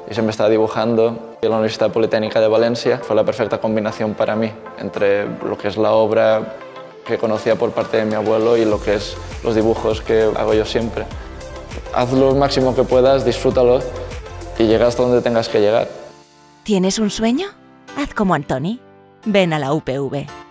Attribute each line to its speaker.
Speaker 1: y siempre estaba dibujando. Y la Universidad Politécnica de Valencia fue la perfecta combinación para mí entre lo que es la obra que conocía por parte de mi abuelo y lo que es los dibujos que hago yo siempre. Haz lo máximo que puedas, disfrútalo y llega hasta donde tengas que llegar.
Speaker 2: ¿Tienes un sueño? Haz como Antoni. Ven a la UPV.